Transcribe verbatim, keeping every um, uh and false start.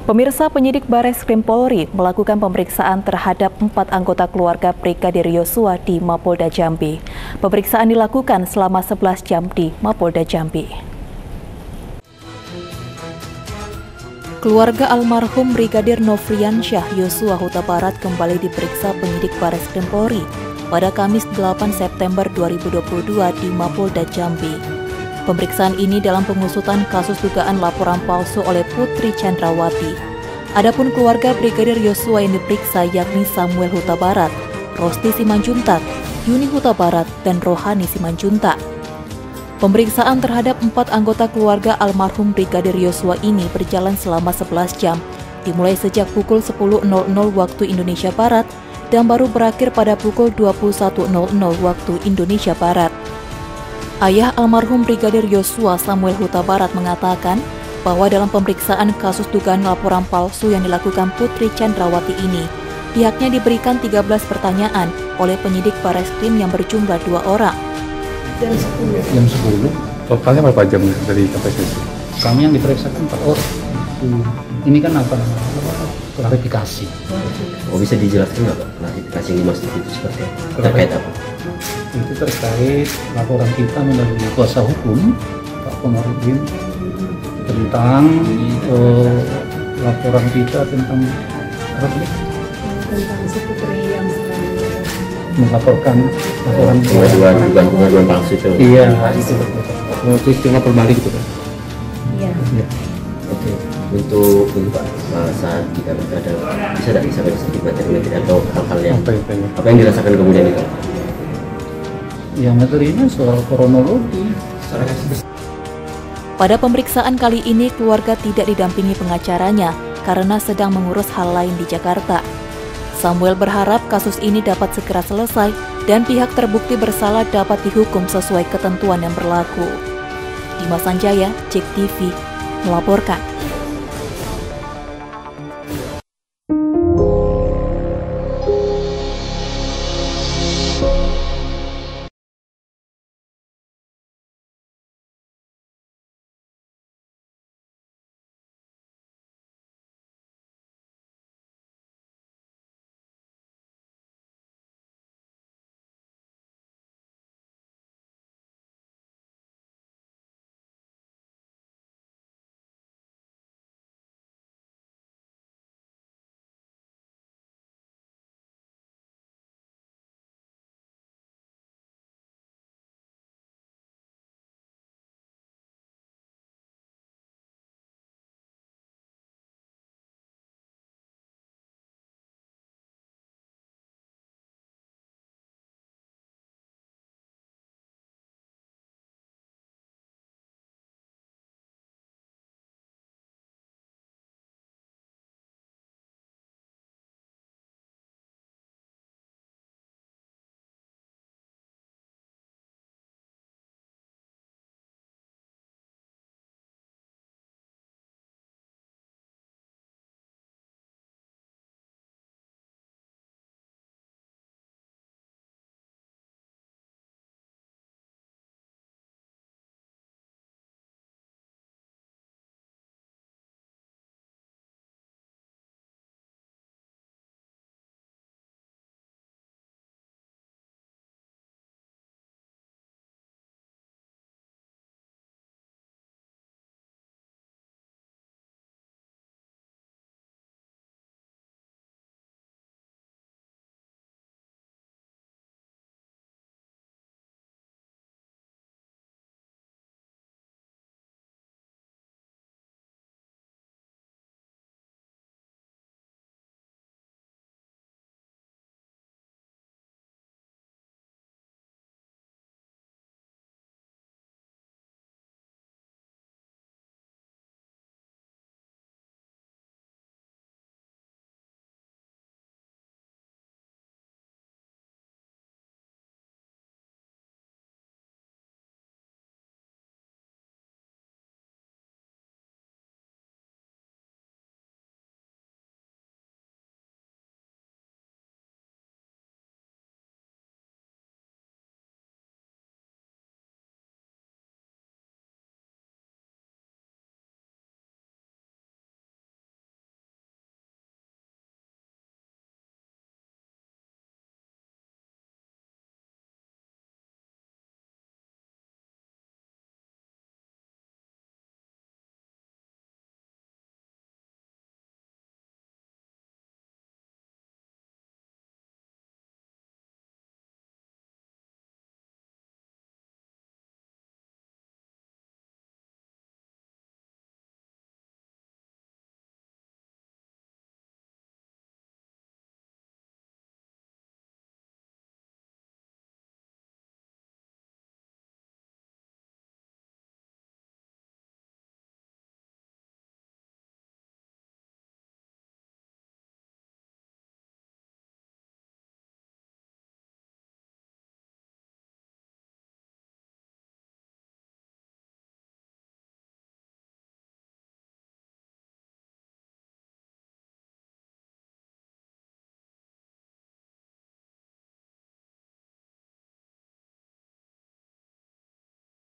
Pemirsa, penyidik Bareskrim Polri melakukan pemeriksaan terhadap empat anggota keluarga Brigadir Yosua di Mapolda Jambi. Pemeriksaan dilakukan selama sebelas jam di Mapolda Jambi. Keluarga almarhum Brigadir Nofriansyah Yosua Huta Barat kembali diperiksa penyidik Bareskrim Polri pada Kamis delapan September dua ribu dua puluh dua di Mapolda Jambi. Pemeriksaan ini dalam pengusutan kasus dugaan laporan palsu oleh Putri Chandrawati. Adapun keluarga Brigadir Yosua yang diperiksa yakni Samuel Huta Barat, Rosti Simanjuntak, Yuni Huta Barat, dan Rohani Simanjuntak. Pemeriksaan terhadap empat anggota keluarga almarhum Brigadir Yosua ini berjalan selama sebelas jam, dimulai sejak pukul sepuluh nol nol waktu Indonesia Barat dan baru berakhir pada pukul dua puluh satu nol nol waktu Indonesia Barat. Ayah almarhum Brigadir Yosua, Samuel Huta Barat, mengatakan bahwa dalam pemeriksaan kasus dugaan laporan palsu yang dilakukan Putri Chandrawati ini, pihaknya diberikan tiga belas pertanyaan oleh penyidik Bareskrim yang berjumlah dua orang. Jam sepuluh. Jam sepuluh. Totalnya berapa jam dari kapasitas? Kami yang diperiksa kan empat orang. Hmm. Ini kan apa namanya? Klarifikasi. Oh, bisa dijelaskan nggak Pak? Klarifikasi yang dimaksud itu seperti apa? Terkait apa? Itu terkait laporan kita melalui kuasa hukum Pak Komarudin tentang uh, laporan kita tentang apa ini? Tentang si Putri yang melaporkan laporan pengaduan bukan pengaduan palsu itu. Iya, itu itu istilah berbalik itu kan. Iya. Ya. Oke, untuk ini Pak, saat kita ada bisa tidak disampaikan sedikit materi-materi atau hal-hal yang Apa itu? apa yang dirasakan kemudian itu? Ya, materinya soal kronologi. Pada pemeriksaan kali ini, keluarga tidak didampingi pengacaranya karena sedang mengurus hal lain di Jakarta. Samuel berharap kasus ini dapat segera selesai dan pihak terbukti bersalah dapat dihukum sesuai ketentuan yang berlaku. Dimas Sanjaya, Cek T V, melaporkan.